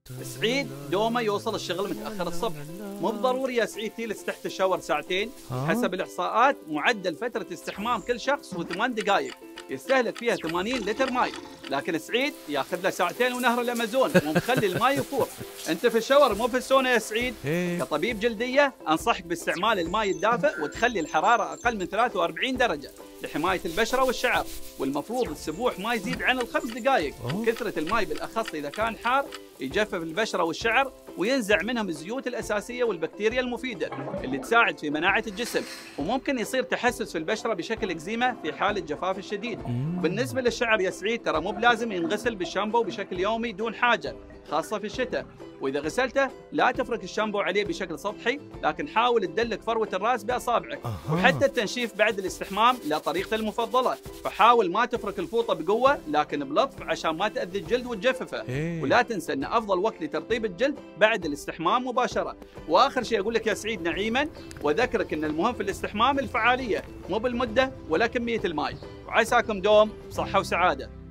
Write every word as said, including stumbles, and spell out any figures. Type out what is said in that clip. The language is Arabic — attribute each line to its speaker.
Speaker 1: سعيد دومه يوصل الشغل متاخر الصبح، مو بضروري يا سعيد تجلس تحت الشاور ساعتين. حسب الاحصاءات معدل فتره استحمام كل شخص هو ثمان دقائق يستهلك فيها ثمانين لتر ماي، لكن سعيد ياخذ له ساعتين ونهر الامازون ومخلي الماي يفور. انت في الشاور مو في السونا يا سعيد. كطبيب جلديه انصحك باستعمال الماي الدافئ وتخلي الحراره اقل من ثلاثة وأربعين درجه لحمايه البشره والشعر، والمفروض السبوح ما يزيد عن الخمس دقائق. كثره الماي بالاخص اذا كان حار يجفف البشره والشعر وينزع منهم الزيوت الاساسيه والبكتيريا المفيده اللي تساعد في مناعه الجسم، وممكن يصير تحسس في البشره بشكل اكزيما في حاله جفاف الشديد. بالنسبه للشعر يا سعيد ترى مو بلازم ينغسل بالشامبو بشكل يومي دون حاجه، خاصه في الشتاء، واذا غسلته لا تفرك الشامبو عليه بشكل سطحي، لكن حاول تدلك فروه الراس باصابعك. وحتى التنشيف بعد الاستحمام لا طريقته المفضله، فحاول ما تفرك الفوطه بقوه لكن بلطف عشان ما تاذي الجلد وتجففه. ولا تنسى ان افضل وقت لترطيب الجلد بعد الاستحمام مباشره. واخر شيء اقول لك يا سعيد نعيما واذكرك ان المهم في الاستحمام الفعاليه مو بالمده ولا كميه الماء، وعساكم دوم بصحه وسعاده.